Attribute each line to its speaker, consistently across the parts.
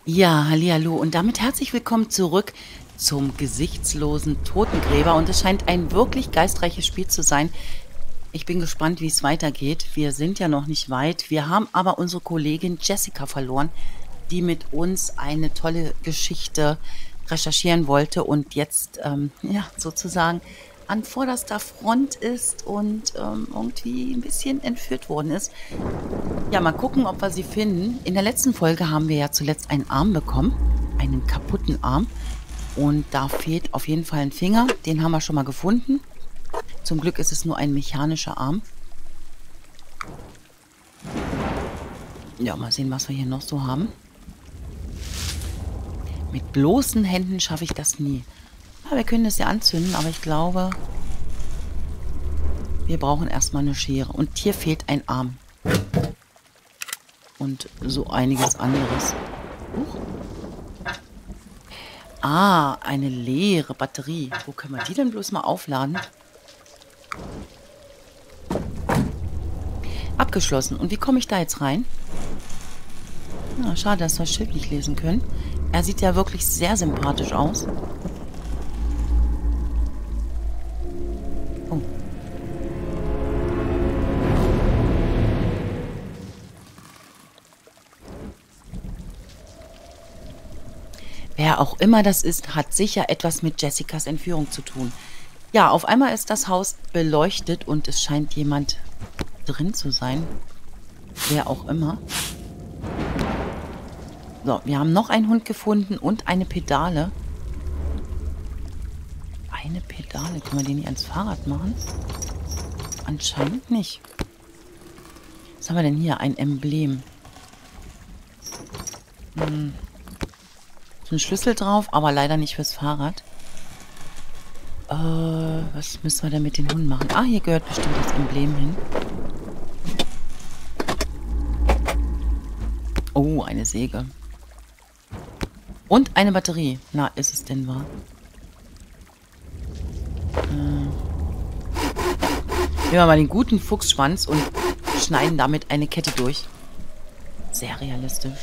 Speaker 1: Ja, hallihallo und damit herzlich willkommen zurück zum gesichtslosen Totengräber und es scheint ein wirklich geistreiches Spiel zu sein. Ich bin gespannt, wie es weitergeht. Wir sind ja noch nicht weit. Wir haben aber unsere Kollegin Jessica verloren, die mit uns eine tolle Geschichte recherchieren wollte und jetzt ja sozusagen an vorderster Front ist und irgendwie ein bisschen entführt worden ist. Ja, mal gucken, ob wir sie finden. In der letzten Folge haben wir ja zuletzt einen Arm bekommen, einen kaputten Arm. Und da fehlt auf jeden Fall ein Finger. Den haben wir schon mal gefunden. Zum Glück ist es nur ein mechanischer Arm. Ja, mal sehen, was wir hier noch so haben. Mit bloßen Händen schaffe ich das nie. Ja, wir können das ja anzünden, aber ich glaube, wir brauchen erstmal eine Schere. Und hier fehlt ein Arm. Und so einiges anderes. Huch. Ah, eine leere Batterie. Wo können wir die denn bloß mal aufladen? Abgeschlossen. Und wie komme ich da jetzt rein? Na, schade, dass wir das Schild nicht lesen können. Er sieht ja wirklich sehr sympathisch aus. Oh. Wer auch immer das ist, hat sicher etwas mit Jessicas Entführung zu tun. Ja, auf einmal ist das Haus beleuchtet und es scheint jemand drin zu sein. Wer auch immer. So, wir haben noch einen Hund gefunden und eine Pedale. Eine Pedale. Können wir die nicht ans Fahrrad machen? Anscheinend nicht. Was haben wir denn hier? Ein Emblem. Ist ein Schlüssel drauf, aber leider nicht fürs Fahrrad. Was müssen wir denn mit den Hunden machen? Ah, hier gehört bestimmt das Emblem hin. Oh, eine Säge. Und eine Batterie. Na, ist es denn wahr? Nehmen wir mal den guten Fuchsschwanz und schneiden damit eine Kette durch. Sehr realistisch.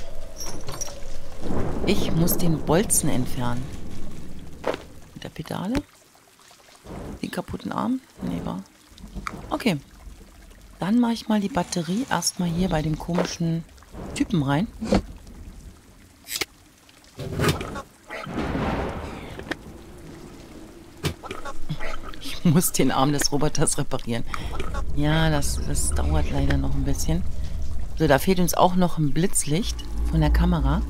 Speaker 1: Ich muss den Bolzen entfernen. Mit der Pedale? Den kaputten Arm? Nee, war. Okay. Dann mache ich mal die Batterie erstmal hier bei dem komischen Typen rein. Ich muss den Arm des Roboters reparieren. Ja, das dauert leider noch ein bisschen. So, da fehlt uns auch noch ein Blitzlicht von der Kamera.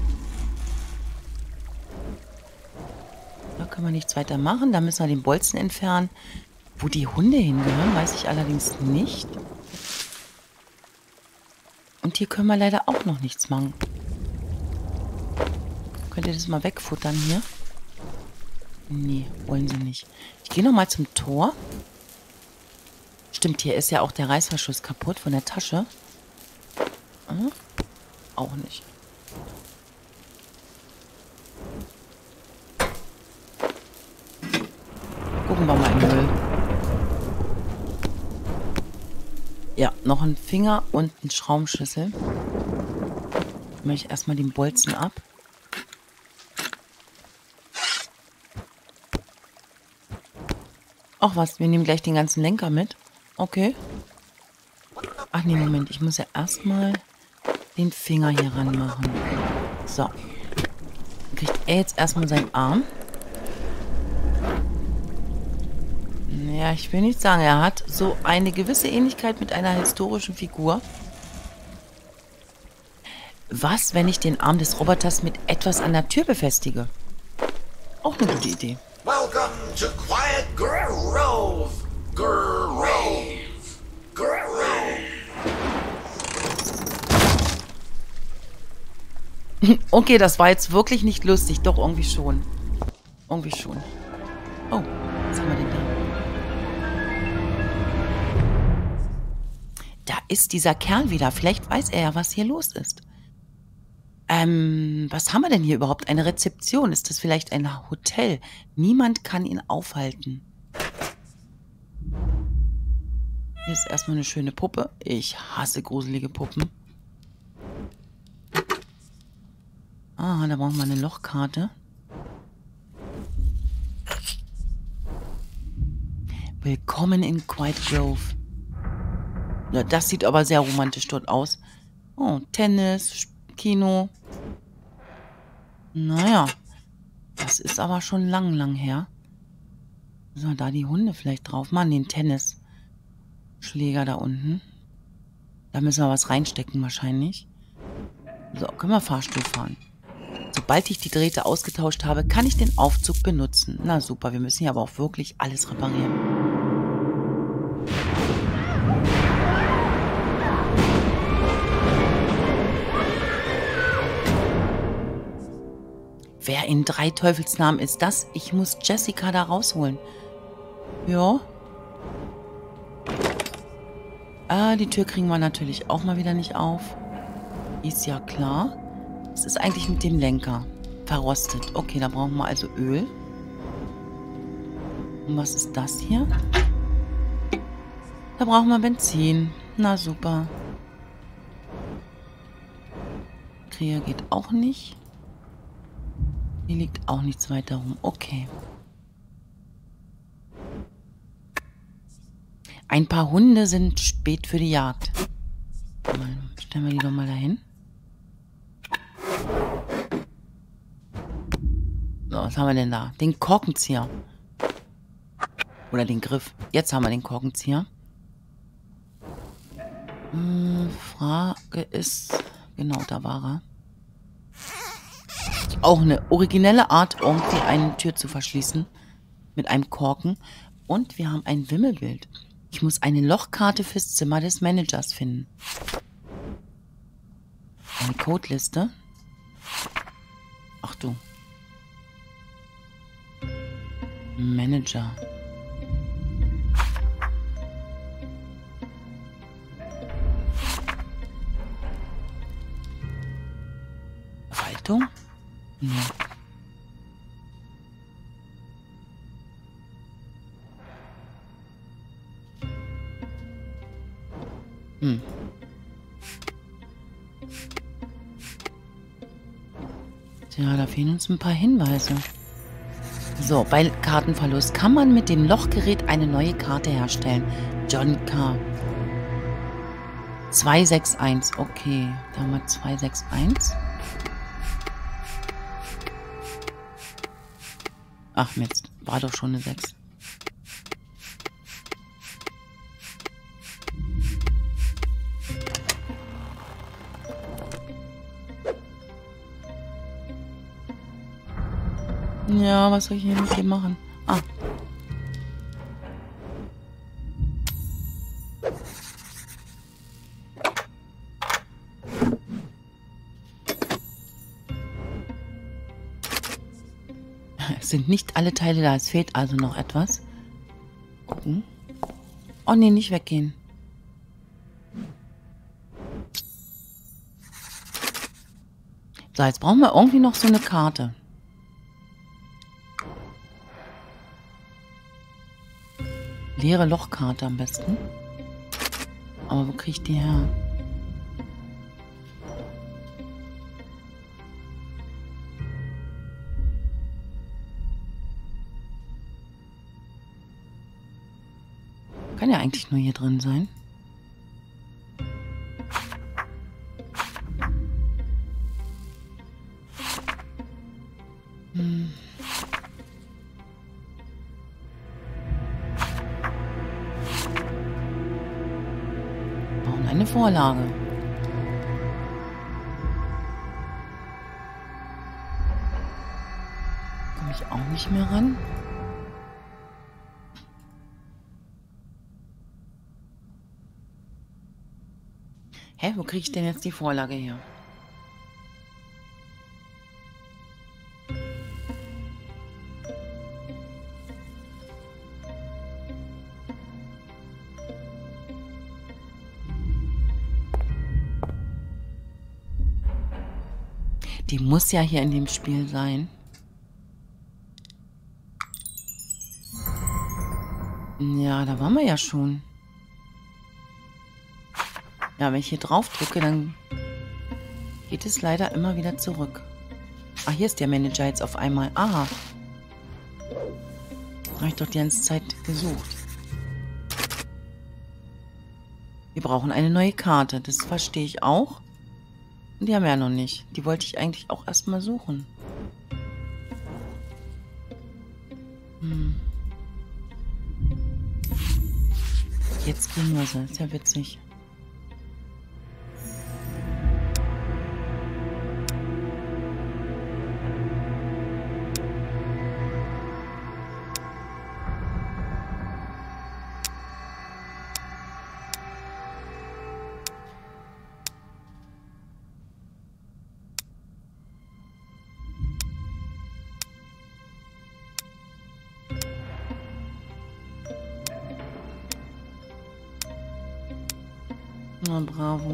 Speaker 1: Da können wir nichts weiter machen. Da müssen wir den Bolzen entfernen. Wo die Hunde hingehören, weiß ich allerdings nicht. Und hier können wir leider auch noch nichts machen. Könnt ihr das mal wegfuttern hier? Nee, wollen sie nicht. Ich gehe nochmal zum Tor. Stimmt, hier ist ja auch der Reißverschluss kaputt von der Tasche. Auch nicht. Gucken wir mal im Müll. Ja, noch ein Finger und ein Schraubenschlüssel. Mache ich erstmal den Bolzen ab. Ach was, wir nehmen gleich den ganzen Lenker mit. Okay. Ach nee, Moment, ich muss ja erstmal den Finger hier ranmachen. So. Dann kriegt er jetzt erstmal seinen Arm. Ja, ich will nicht sagen, er hat so eine gewisse Ähnlichkeit mit einer historischen Figur. Was, wenn ich den Arm des Roboters mit etwas an der Tür befestige? Auch eine gute Idee.
Speaker 2: Welcome to Quiet Grove. Grove. Grove.
Speaker 1: Okay, das war jetzt wirklich nicht lustig. Doch, irgendwie schon. Irgendwie schon. Oh, was haben wir denn da? Da ist dieser Kerl wieder. Vielleicht weiß er ja, was hier los ist. Was haben wir denn hier überhaupt? Eine Rezeption? Ist das vielleicht ein Hotel? Niemand kann ihn aufhalten. Hier ist erstmal eine schöne Puppe. Ich hasse gruselige Puppen. Ah, da brauchen wir eine Lochkarte. Willkommen in Quiet Grove. Ja, das sieht aber sehr romantisch dort aus. Oh, Tennis, Kino. Naja, das ist aber schon lang her. So, da die Hunde vielleicht drauf machen, den Tennisschläger da unten. Da müssen wir was reinstecken wahrscheinlich. So, können wir Fahrstuhl fahren. Sobald ich die Drähte ausgetauscht habe, kann ich den Aufzug benutzen. Na super, wir müssen hier aber auch wirklich alles reparieren. Wer in drei Teufelsnamen ist das? Ich muss Jessica da rausholen. Ja. Die Tür kriegen wir natürlich auch mal wieder nicht auf. Ist ja klar. Was ist eigentlich mit dem Lenker? Verrostet. Okay, da brauchen wir also Öl. Und was ist das hier? Da brauchen wir Benzin. Na super. Krähe geht auch nicht. Hier liegt auch nichts weiter rum. Okay. Ein paar Hunde sind spät für die Jagd. Stellen wir die doch mal dahin. So, was haben wir denn da? Den Korkenzieher. Oder den Griff. Jetzt haben wir den Korkenzieher. Frage ist... Genau, da war er. Auch eine originelle Art, irgendwie eine Tür zu verschließen. Mit einem Korken. Und wir haben ein Wimmelbild. Ich muss eine Lochkarte fürs Zimmer des Managers finden. Eine Codeliste. Ach du. Manager. Verwaltung? Ja. Tja, da fehlen uns ein paar Hinweise. So, bei Kartenverlust kann man mit dem Lochgerät eine neue Karte herstellen. John K. 261. Okay, da haben wir 261. Ach Mist, war doch schon eine 6. Ja, was soll ich hier mit dem machen? Ah. Es sind nicht alle Teile da. Es fehlt also noch etwas. Gucken. Oh nee, nicht weggehen. So, jetzt brauchen wir irgendwie noch so eine Karte. Leere Lochkarte am besten. Aber wo kriege ich die her? Kann ja eigentlich nur hier drin sein. Brauchen eine Vorlage. Komme ich auch nicht mehr ran. Hä, wo kriege ich denn jetzt die Vorlage her? Die muss ja hier in dem Spiel sein. Ja, da waren wir ja schon. Ja, wenn ich hier drauf drücke, dann geht es leider immer wieder zurück. Ah, hier ist der Manager jetzt auf einmal. Aha. Habe ich doch die ganze Zeit gesucht. Wir brauchen eine neue Karte. Das verstehe ich auch. Und die haben wir ja noch nicht. Die wollte ich eigentlich auch erstmal suchen. Jetzt kriegen wir sie. Ist ja witzig. Na, bravo.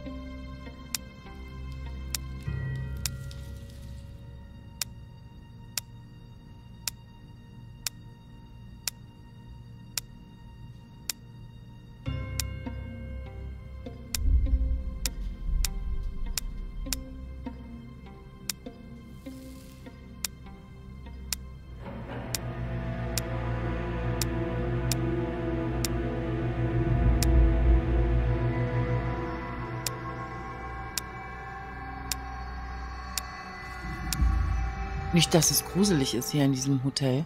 Speaker 1: Nicht, dass es gruselig ist hier in diesem Hotel.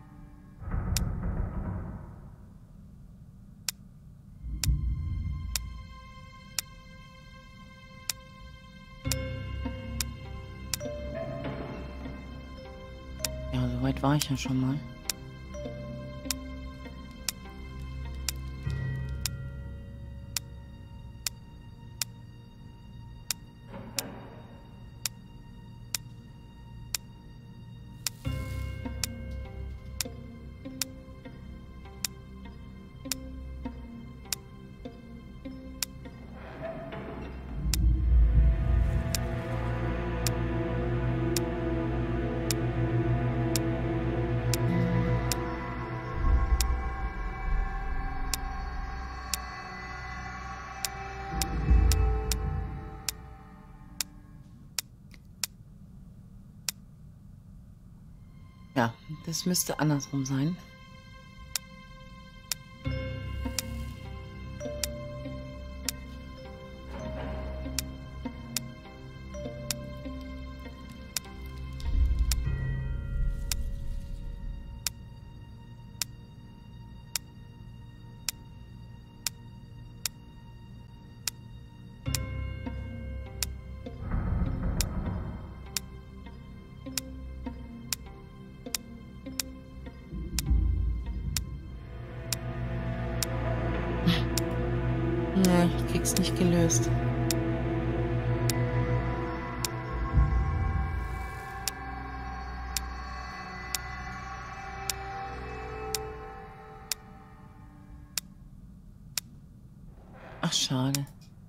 Speaker 1: Ja, so weit war ich ja schon mal. Ja, das müsste andersrum sein. Nee, ich krieg's nicht gelöst. Ach, schade.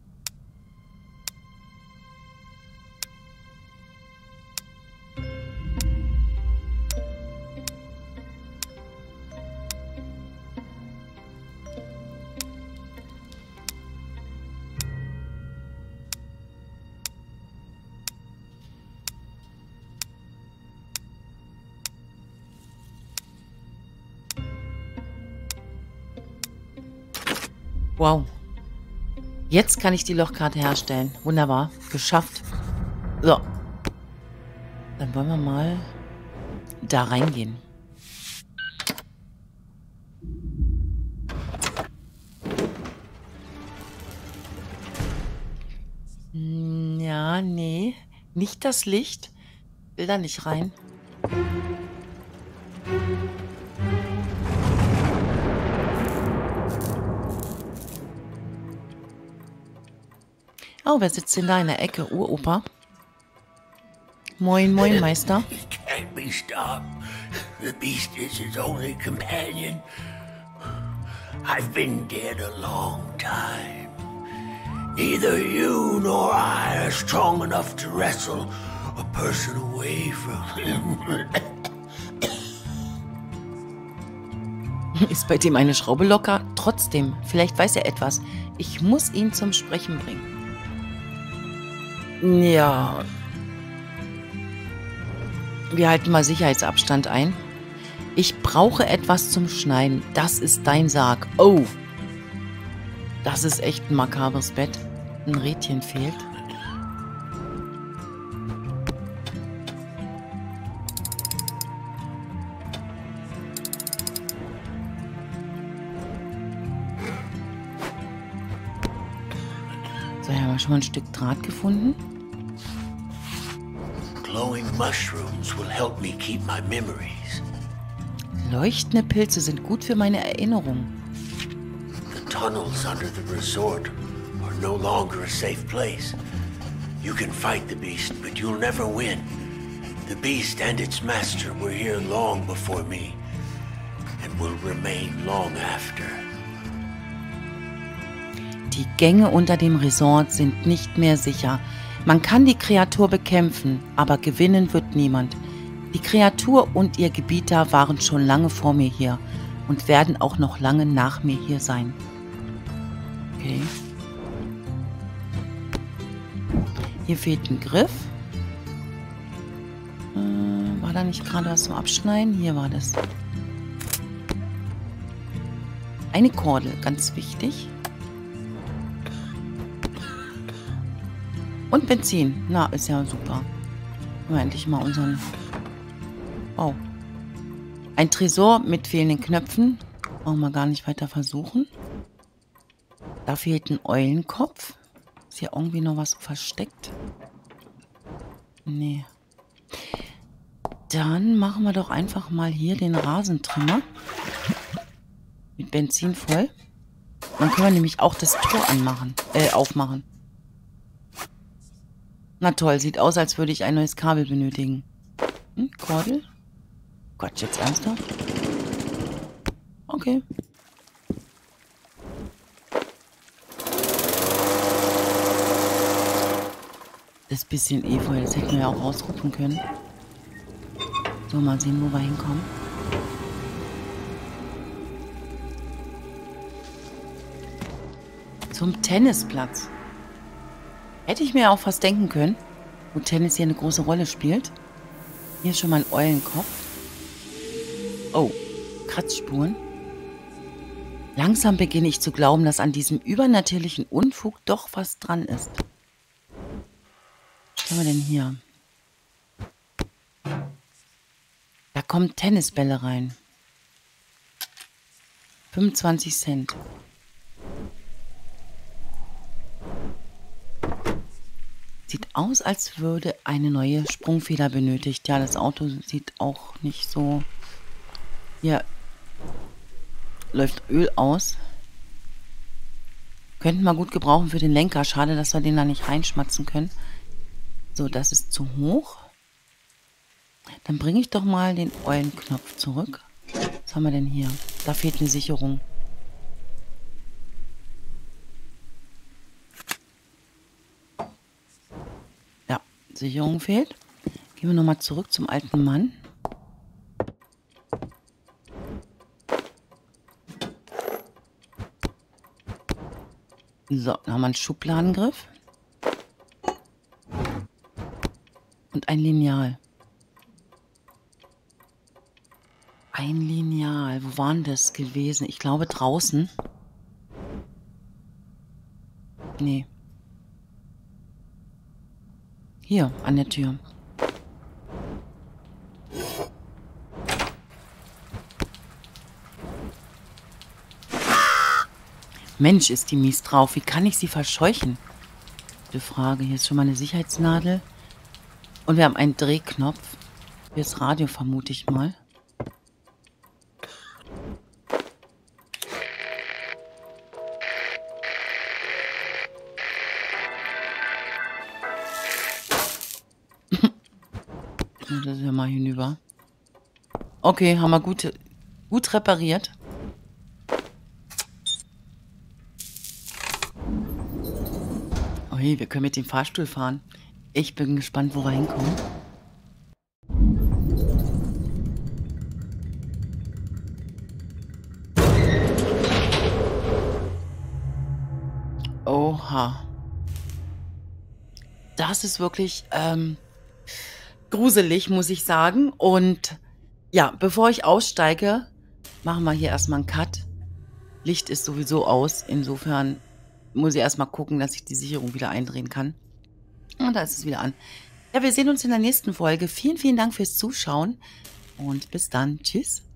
Speaker 1: Wow. Jetzt kann ich die Lochkarte herstellen. Wunderbar. Geschafft. So. Dann wollen wir mal da reingehen. Ja, nee. Nicht das Licht. Will da nicht rein. Oh, wer sitzt denn da in der Ecke? Uropa. Moin, moin, Meister.
Speaker 2: He can't be stopped. The beast is his only companion. I've been dead a long time. Neither you nor I are strong enough to wrestle a person away from him.
Speaker 1: Ist bei dem eine Schraube locker? Trotzdem, vielleicht weiß er etwas. Ich muss ihn zum Sprechen bringen. Ja. Wir halten mal Sicherheitsabstand ein. Ich brauche etwas zum Schneiden. Das ist dein Sarg. Oh. Das ist echt ein makabres Bett. Ein Rädchen fehlt. So, hier haben wir schon mal ein Stück Draht gefunden.
Speaker 2: Glowing mushrooms will help me keep my memories.
Speaker 1: Leuchtende Pilze sind gut für meine Erinnerung.
Speaker 2: The tunnels under the resort are no longer a safe place. You can fight the beast, but you'll never win. The beast and its master were here long before me, and will remain long after.
Speaker 1: Die Gänge unter dem Resort sind nicht mehr sicher. Man kann die Kreatur bekämpfen, aber gewinnen wird niemand. Die Kreatur und ihr Gebieter waren schon lange vor mir hier und werden auch noch lange nach mir hier sein. Okay. Hier fehlt ein Griff. War da nicht gerade was zum Abschneiden? Hier war das. Eine Kordel, ganz wichtig. Und Benzin. Na, ist ja super. Haben wir endlich mal unseren... Oh. Ein Tresor mit fehlenden Knöpfen. Brauchen wir gar nicht weiter versuchen. Da fehlt ein Eulenkopf. Ist hier irgendwie noch was versteckt? Nee. Dann machen wir doch einfach mal hier den Rasentrimmer. Mit Benzin voll. Dann können wir nämlich auch das Tor aufmachen. Na toll, sieht aus, als würde ich ein neues Kabel benötigen. Kordel? Quatsch, jetzt ernsthaft? Okay. Das bisschen Efeu, das hätten wir ja auch ausrufen können. So, mal sehen, wo wir hinkommen. Zum Tennisplatz. Hätte ich mir auch fast denken können, wo Tennis hier eine große Rolle spielt. Hier ist schon mal ein Eulenkopf. Oh, Kratzspuren. Langsam beginne ich zu glauben, dass an diesem übernatürlichen Unfug doch was dran ist. Was haben wir denn hier? Da kommen Tennisbälle rein. 25 Cent. Sieht aus, als würde eine neue Sprungfeder benötigt. Ja, das Auto sieht auch nicht so... Hier läuft Öl aus. Könnten wir gut gebrauchen für den Lenker. Schade, dass wir den da nicht reinschmatzen können. So, das ist zu hoch. Dann bringe ich doch mal den Eulenknopf zurück. Was haben wir denn hier? Da fehlt eine Sicherung. Ja, Sicherung fehlt. Gehen wir nochmal zurück zum alten Mann. So, dann haben wir einen Schubladengriff. Und ein Lineal. Ein Lineal. Wo waren das gewesen? Ich glaube draußen. Nee. Hier, an der Tür. Mensch, ist die mies drauf. Wie kann ich sie verscheuchen? Gute Frage. Hier ist schon mal eine Sicherheitsnadel. Und wir haben einen Drehknopf. Fürs Radio vermute ich mal. Das ist ja mal hinüber. Okay, haben wir gut repariert. Oh hey, wir können mit dem Fahrstuhl fahren. Ich bin gespannt, wo wir hinkommen. Oha. Das ist wirklich gruselig, muss ich sagen. Und ja, bevor ich aussteige, machen wir hier erstmal einen Cut. Licht ist sowieso aus. Insofern muss ich erstmal gucken, dass ich die Sicherung wieder eindrehen kann. Und da ist es wieder an. Ja, wir sehen uns in der nächsten Folge. Vielen, vielen Dank fürs Zuschauen und bis dann. Tschüss.